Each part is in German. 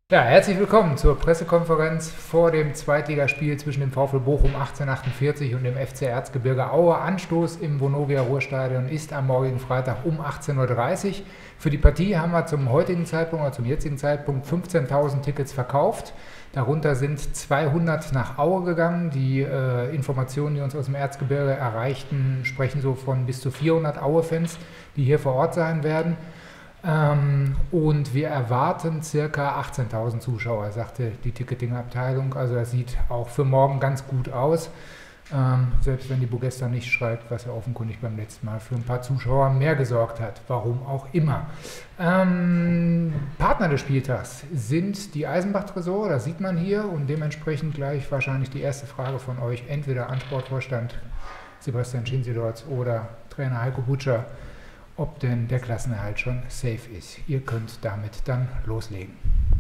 Ja, herzlich willkommen zur Pressekonferenz vor dem Zweitligaspiel zwischen dem VfL Bochum 1848 und dem FC Erzgebirge Aue. Anstoß im Vonovia Ruhrstadion ist am morgigen Freitag um 18:30 Uhr. Für die Partie haben wir zum jetzigen Zeitpunkt 15.000 Tickets verkauft. Darunter sind 200 nach Aue gegangen. Die Informationen, die uns aus dem Erzgebirge erreichten, sprechen so von bis zu 400 Aue-Fans, die hier vor Ort sein werden. Und wir erwarten ca. 18.000 Zuschauer, sagte die Ticketing-Abteilung. Also das sieht auch für morgen ganz gut aus. Selbst wenn die Bugesta nicht schreibt, was ja offenkundig beim letzten Mal für ein paar Zuschauer mehr gesorgt hat. Warum auch immer. Partner des Spieltags sind die Eisenbach-Tresor, das sieht man hier. Und dementsprechend gleich wahrscheinlich die erste Frage von euch, entweder an Sportvorstand Sebastian Schinzidorz oder Trainer Heiko Butscher, ob denn der Klassenerhalt schon safe ist. Ihr könnt damit dann loslegen.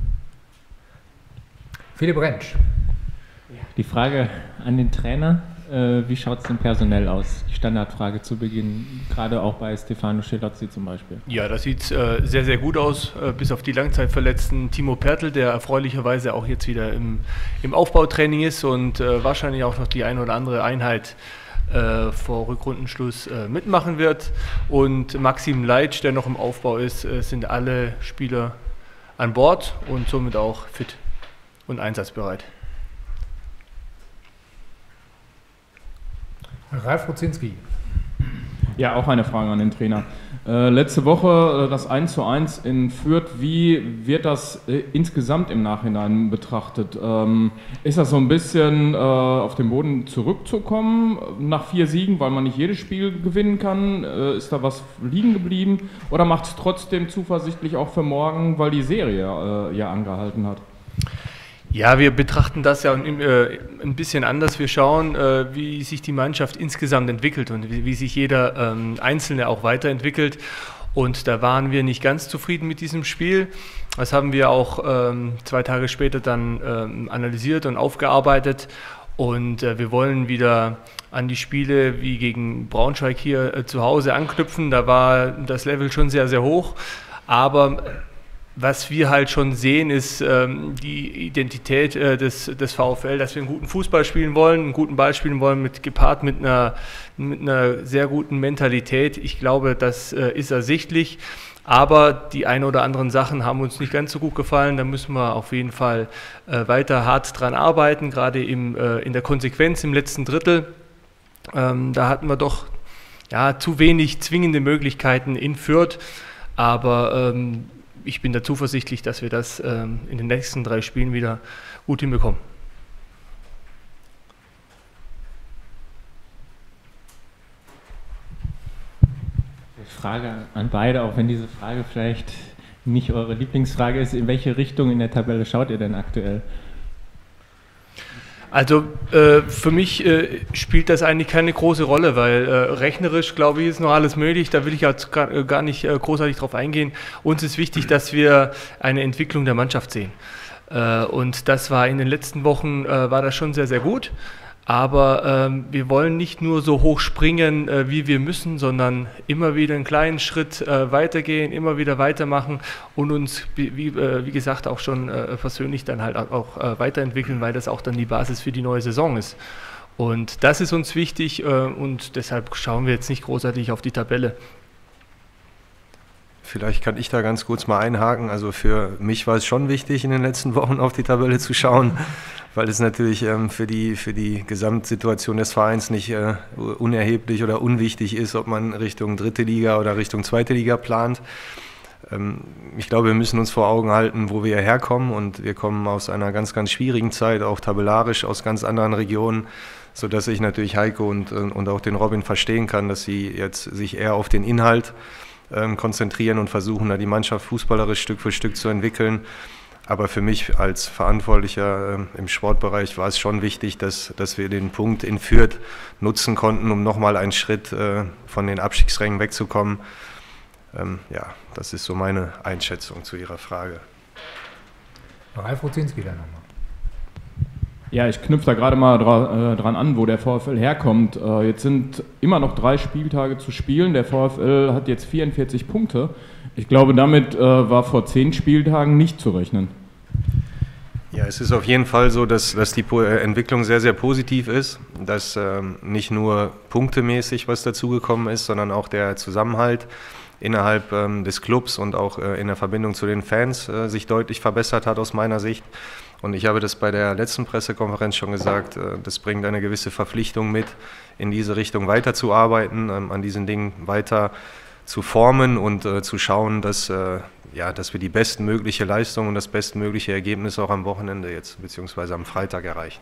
Philipp Rentsch. Die Frage an den Trainer, wie schaut es denn personell aus? Die Standardfrage zu Beginn, gerade auch bei Stefano Schelozzi zum Beispiel. Ja, das sieht sehr, sehr gut aus, bis auf die Langzeitverletzten Timo Pertl, der erfreulicherweise auch jetzt wieder im Aufbautraining ist und wahrscheinlich auch noch die eine oder andere Einheit vor Rückrundenschluss mitmachen wird. Und Maxim Leitsch, der noch im Aufbau ist, sind alle Spieler an Bord und somit auch fit und einsatzbereit. Ralf Ruzinski. Ja, auch eine Frage an den Trainer. Letzte Woche das 1:1 in Fürth, wie wird das insgesamt im Nachhinein betrachtet? Ist das so ein bisschen auf den Boden zurückzukommen nach 4 Siegen, weil man nicht jedes Spiel gewinnen kann? Ist da was liegen geblieben? Oder macht es trotzdem zuversichtlich auch für morgen, weil die Serie ja angehalten hat? Ja, wir betrachten das ja ein bisschen anders. Wir schauen, wie sich die Mannschaft insgesamt entwickelt und wie sich jeder Einzelne auch weiterentwickelt. Und da waren wir nicht ganz zufrieden mit diesem Spiel. Das haben wir auch 2 Tage später dann analysiert und aufgearbeitet. Und wir wollen wieder an die Spiele wie gegen Braunschweig hier zu Hause anknüpfen. Da war das Level schon sehr, sehr hoch. Aber was wir halt schon sehen, ist die Identität des VfL, dass wir einen guten Fußball spielen wollen, einen guten Ball spielen wollen, gepaart mit einer sehr guten Mentalität. Ich glaube, das ist ersichtlich, aber die ein oder anderen Sachen haben uns nicht ganz so gut gefallen. Da müssen wir auf jeden Fall weiter hart dran arbeiten, gerade in der Konsequenz im letzten Drittel. Da hatten wir doch zu wenig zwingende Möglichkeiten in Fürth, aber ich bin da zuversichtlich, dass wir das in den nächsten 3 Spielen wieder gut hinbekommen. Frage an beide, auch wenn diese Frage vielleicht nicht eure Lieblingsfrage ist. In welche Richtung in der Tabelle schaut ihr denn aktuell? Also für mich spielt das eigentlich keine große Rolle, weil rechnerisch, glaube ich, ist noch alles möglich. Da will ich jetzt gar nicht großartig drauf eingehen. Uns ist wichtig, dass wir eine Entwicklung der Mannschaft sehen. Und das war in den letzten Wochen war das schon sehr, sehr gut. Aber wir wollen nicht nur so hoch springen, wie wir müssen, sondern immer wieder einen kleinen Schritt weitergehen, immer wieder weitermachen und uns, wie gesagt, auch schon persönlich dann halt auch weiterentwickeln, weil das auch dann die Basis für die neue Saison ist. Und das ist uns wichtig und deshalb schauen wir jetzt nicht großartig auf die Tabelle. Vielleicht kann ich da ganz kurz mal einhaken. Also für mich war es schon wichtig, in den letzten Wochen auf die Tabelle zu schauen, weil es natürlich für die Gesamtsituation des Vereins nicht unerheblich oder unwichtig ist, ob man Richtung 3. Liga oder Richtung 2. Liga plant. Ich glaube, wir müssen uns vor Augen halten, wo wir herkommen, und wir kommen aus einer ganz, ganz schwierigen Zeit, auch tabellarisch aus ganz anderen Regionen, sodass ich natürlich Heiko und auch den Robin verstehen kann, dass sie jetzt sich eher auf den Inhalt konzentrieren und versuchen, da die Mannschaft fußballerisch Stück für Stück zu entwickeln. Aber für mich als Verantwortlicher im Sportbereich war es schon wichtig, dass wir den Punkt in Fürth nutzen konnten, um nochmal einen Schritt von den Abstiegsrängen wegzukommen. Das ist so meine Einschätzung zu Ihrer Frage. Ralf Ruzinski dann nochmal. Ja, ich knüpfe da gerade mal dran an, wo der VfL herkommt. Jetzt sind immer noch 3 Spieltage zu spielen. Der VfL hat jetzt 44 Punkte. Ich glaube, damit war vor 10 Spieltagen nicht zu rechnen. Ja, es ist auf jeden Fall so, dass die Entwicklung sehr, sehr positiv ist, dass nicht nur punktemäßig was dazugekommen ist, sondern auch der Zusammenhalt innerhalb des Clubs und auch in der Verbindung zu den Fans sich deutlich verbessert hat aus meiner Sicht. Und ich habe das bei der letzten Pressekonferenz schon gesagt, das bringt eine gewisse Verpflichtung mit, in diese Richtung weiterzuarbeiten, an diesen Dingen weiter zu formen und zu schauen, dass wir die bestmögliche Leistung und das bestmögliche Ergebnis auch am Wochenende jetzt, beziehungsweise am Freitag erreichen.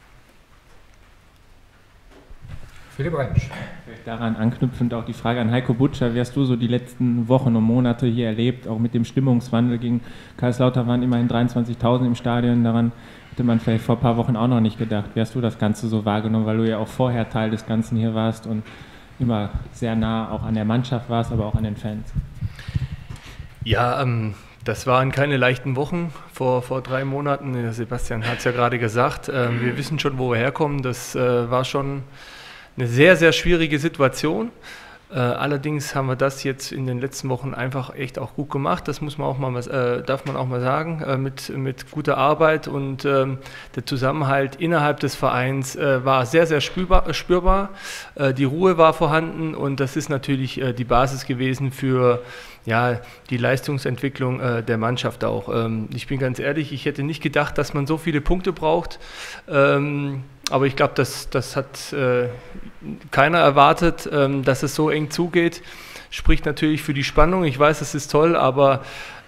Philipp Rentsch. Daran anknüpfend auch die Frage an Heiko Butscher, wie hast du so die letzten Wochen und Monate hier erlebt, auch mit dem Stimmungswandel gegen Kaiserslautern waren immerhin 23.000 im Stadion, daran hätte man vielleicht vor ein paar Wochen auch noch nicht gedacht. Wie hast du das Ganze so wahrgenommen, weil du ja auch vorher Teil des Ganzen hier warst und immer sehr nah auch an der Mannschaft warst, aber auch an den Fans? Ja, das waren keine leichten Wochen vor 3 Monaten. Sebastian hat es ja gerade gesagt. Wir wissen schon, wo wir herkommen. Das war schon eine sehr, sehr schwierige Situation. Allerdings haben wir das jetzt in den letzten Wochen einfach echt auch gut gemacht. Das muss man auch mal, darf man auch mal sagen, mit guter Arbeit, und der Zusammenhalt innerhalb des Vereins war sehr, sehr spürbar. Die Ruhe war vorhanden, und das ist natürlich die Basis gewesen für die Leistungsentwicklung der Mannschaft auch. Ich bin ganz ehrlich, ich hätte nicht gedacht, dass man so viele Punkte braucht. Aber ich glaube, das hat keiner erwartet, dass es so eng zugeht. Spricht natürlich für die Spannung. Ich weiß, es ist toll, aber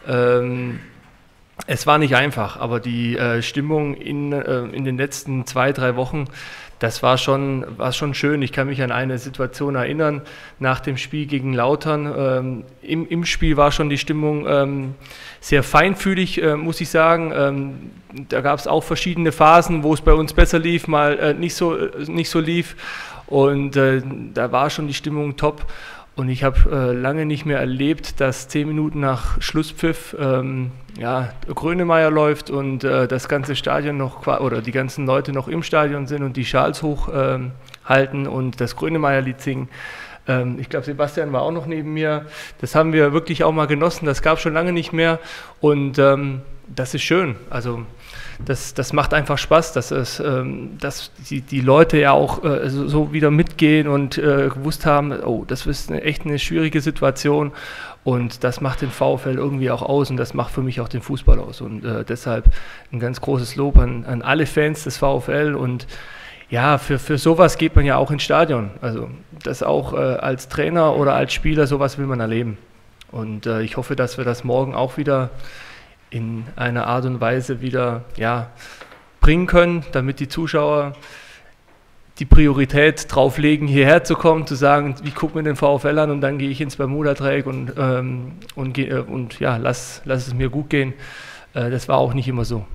es war nicht einfach. Aber die Stimmung in den letzten 2-3 Wochen, das war schon schön. Ich kann mich an eine Situation erinnern, nach dem Spiel gegen Lautern. Im Spiel war schon die Stimmung sehr feinfühlig, muss ich sagen. Da gab es auch verschiedene Phasen, wo es bei uns besser lief, mal nicht so lief. Und da war schon die Stimmung top. Und ich habe lange nicht mehr erlebt, dass 10 Minuten nach Schlusspfiff Grönemeyer läuft und das ganze Stadion noch, oder die ganzen Leute noch im Stadion sind und die Schals hochhalten und das Grönemeyer-Lied singen. Ich glaube, Sebastian war auch noch neben mir. Das haben wir wirklich auch mal genossen. Das gab es schon lange nicht mehr. Und das ist schön. Also das macht einfach Spaß, dass die Leute ja auch so wieder mitgehen und gewusst haben, oh, das ist echt eine schwierige Situation, und das macht den VfL irgendwie auch aus, und das macht für mich auch den Fußball aus, und deshalb ein ganz großes Lob an alle Fans des VfL, und ja, für sowas geht man ja auch ins Stadion, also das auch als Trainer oder als Spieler, sowas will man erleben, und ich hoffe, dass wir das morgen auch wieder in einer Art und Weise wieder bringen können, damit die Zuschauer die Priorität drauf legen, hierher zu kommen, zu sagen, wie guckt mir den VfL an, und dann gehe ich ins Bermuda-Dreieck und lass es mir gut gehen. Das war auch nicht immer so.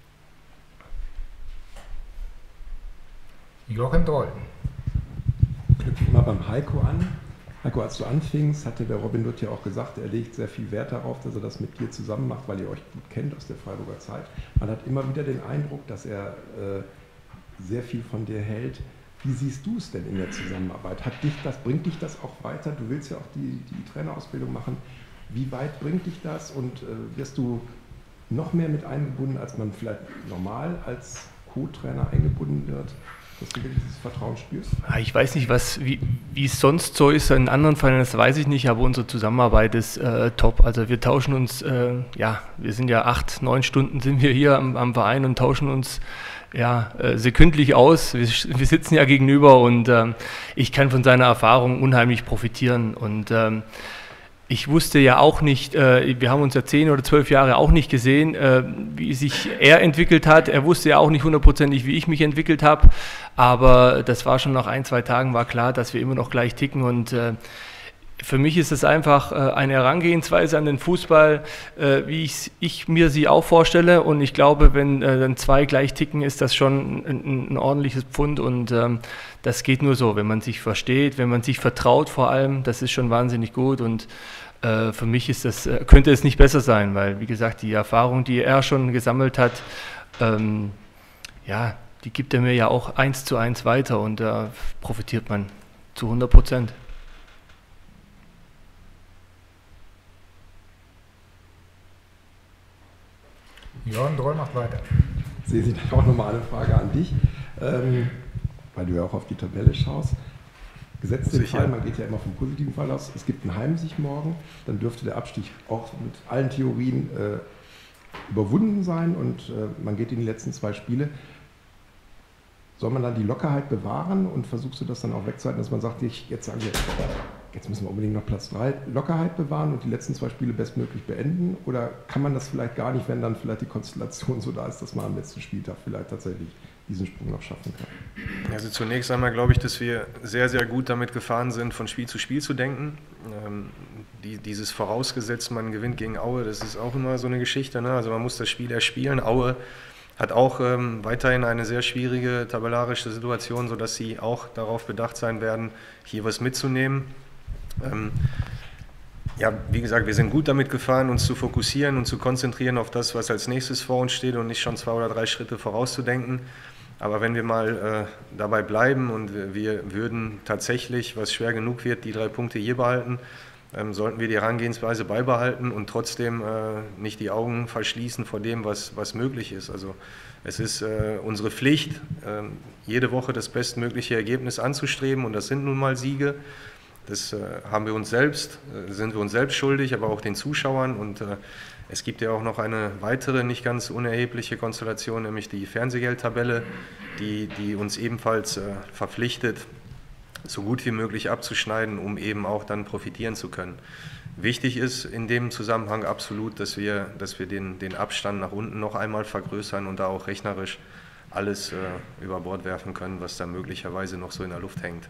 Joachim Droll. Knüpfe ich mal beim Heiko an. Heiko, als du anfingst, hatte der Robin Dutt ja auch gesagt, er legt sehr viel Wert darauf, dass er das mit dir zusammen macht, weil ihr euch gut kennt aus der Freiburger Zeit. Man hat immer wieder den Eindruck, dass er sehr viel von dir hält. Wie siehst du es denn in der Zusammenarbeit? Bringt dich das auch weiter? Du willst ja auch die Trainerausbildung machen. Wie weit bringt dich das, und wirst du noch mehr mit eingebunden, als man vielleicht normal als Co-Trainer eingebunden wird? Dass du wirklich dieses Vertrauen spürst? Ich weiß nicht, wie es sonst so ist in anderen Fällen, das weiß ich nicht, aber unsere Zusammenarbeit ist top. Also wir tauschen uns, wir sind ja 8-9 Stunden sind wir hier am Verein und tauschen uns sekündlich aus. Wir sitzen ja gegenüber, und ich kann von seiner Erfahrung unheimlich profitieren, und ich wusste ja auch nicht, wir haben uns ja 10 oder 12 Jahre auch nicht gesehen, wie sich er entwickelt hat. Er wusste ja auch nicht hundertprozentig, wie ich mich entwickelt habe, aber das war schon nach 1-2 Tagen war klar, dass wir immer noch gleich ticken, und für mich ist es einfach eine Herangehensweise an den Fußball, wie ich mir sie auch vorstelle, und ich glaube, wenn dann 2 gleich ticken, ist das schon ein ordentliches Pfund, und das geht nur so, wenn man sich versteht, wenn man sich vertraut vor allem, das ist schon wahnsinnig gut, und für mich könnte es nicht besser sein, weil, wie gesagt, die Erfahrung, die er schon gesammelt hat, die gibt er mir ja auch 1:1 weiter, und da profitiert man zu 100%. Joachim Droll macht weiter. sehe Sie dann auch nochmal eine Frage an dich, weil du ja auch auf die Tabelle schaust. Gesetzt den Fall, man geht ja immer vom positiven Fall aus, es gibt einen Heimsieg morgen, dann dürfte der Abstieg auch mit allen Theorien überwunden sein und man geht in die letzten 2 Spiele. Soll man dann die Lockerheit bewahren und versuchst du das dann auch wegzuhalten, dass man sagt, jetzt sagen wir, jetzt müssen wir unbedingt noch Platz 3, Lockerheit bewahren und die letzten 2 Spiele bestmöglich beenden? Oder kann man das vielleicht gar nicht, wenn dann vielleicht die Konstellation so da ist, dass man am letzten Spieltag vielleicht tatsächlich diesen Sprung noch schaffen kann? Also zunächst einmal glaube ich, dass wir sehr, sehr gut damit gefahren sind, von Spiel zu Spiel zu denken. Dieses vorausgesetzt, man gewinnt gegen Aue, das ist auch immer so eine Geschichte, ne? Also man muss das Spiel erspielen. Aue hat auch weiterhin eine sehr schwierige tabellarische Situation, sodass sie auch darauf bedacht sein werden, hier was mitzunehmen. Ja, wie gesagt, wir sind gut damit gefahren, uns zu fokussieren und zu konzentrieren auf das, was als nächstes vor uns steht und nicht schon 2 oder 3 Schritte vorauszudenken. Aber wenn wir mal dabei bleiben und wir würden tatsächlich, was schwer genug wird, die 3 Punkte hier behalten, sollten wir die Herangehensweise beibehalten und trotzdem nicht die Augen verschließen vor dem, was möglich ist. Also es ist unsere Pflicht, jede Woche das bestmögliche Ergebnis anzustreben und das sind nun mal Siege. Das sind wir uns selbst schuldig, aber auch den Zuschauern und es gibt ja auch noch eine weitere, nicht ganz unerhebliche Konstellation, nämlich die Fernsehgeldtabelle, die uns ebenfalls verpflichtet, so gut wie möglich abzuschneiden, um eben auch dann profitieren zu können. Wichtig ist in dem Zusammenhang absolut, dass wir den Abstand nach unten noch einmal vergrößern und da auch rechnerisch alles über Bord werfen können, was da möglicherweise noch so in der Luft hängt.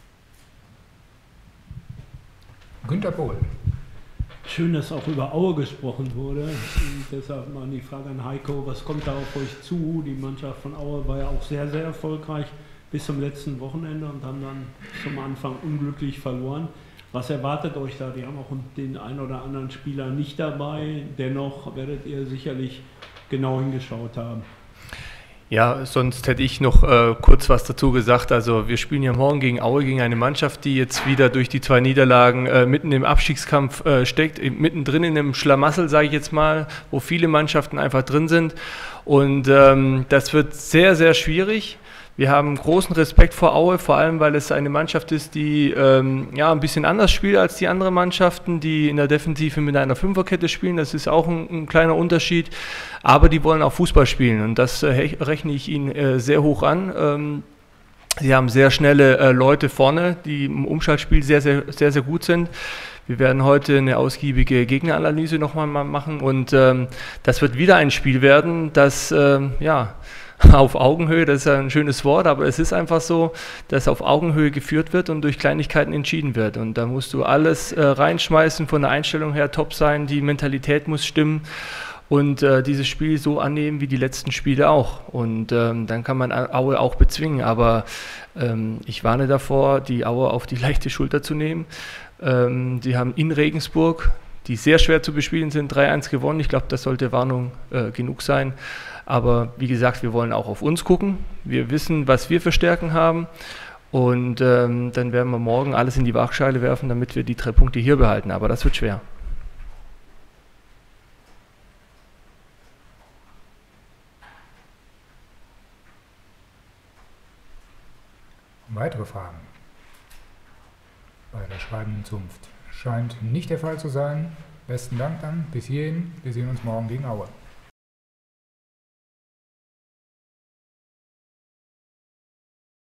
Günter Pohl. Schön, dass auch über Aue gesprochen wurde. Und deshalb mal die Frage an Heiko, was kommt da auf euch zu? Die Mannschaft von Aue war ja auch sehr, sehr erfolgreich bis zum letzten Wochenende und haben dann zum Anfang unglücklich verloren. Was erwartet euch da? Die haben auch den einen oder anderen Spieler nicht dabei. Dennoch werdet ihr sicherlich genau hingeschaut haben. Ja, sonst hätte ich noch kurz was dazu gesagt. Also wir spielen ja morgen gegen Aue, gegen eine Mannschaft, die jetzt wieder durch die 2 Niederlagen mitten im Abstiegskampf steckt, mittendrin in einem Schlamassel, sage ich jetzt mal, wo viele Mannschaften einfach drin sind. Und das wird sehr, sehr schwierig. Wir haben großen Respekt vor Aue, vor allem, weil es eine Mannschaft ist, die ein bisschen anders spielt als die anderen Mannschaften, die in der Defensive mit einer Fünferkette spielen. Das ist auch ein kleiner Unterschied. Aber die wollen auch Fußball spielen und das rechne ich ihnen sehr hoch an. Sie haben sehr schnelle Leute vorne, die im Umschaltspiel sehr, sehr, sehr, sehr gut sind. Wir werden heute eine ausgiebige Gegneranalyse nochmal machen und das wird wieder ein Spiel werden, das auf Augenhöhe, das ist ja ein schönes Wort, aber es ist einfach so, dass auf Augenhöhe geführt wird und durch Kleinigkeiten entschieden wird. Und da musst du alles reinschmeißen, von der Einstellung her top sein, die Mentalität muss stimmen und dieses Spiel so annehmen wie die letzten Spiele auch. Und dann kann man Aue auch bezwingen, aber ich warne davor, die Aue auf die leichte Schulter zu nehmen. Die haben in Regensburg, die sehr schwer zu bespielen sind, 3-1 gewonnen. Ich glaube, das sollte Warnung genug sein. Aber wie gesagt, wir wollen auch auf uns gucken. Wir wissen, was wir für Stärken haben. Und dann werden wir morgen alles in die Waagschale werfen, damit wir die 3 Punkte hier behalten. Aber das wird schwer. Weitere Fragen? Bei der schreibenden Zunft scheint nicht der Fall zu sein. Besten Dank dann. Bis hierhin. Wir sehen uns morgen gegen Aue.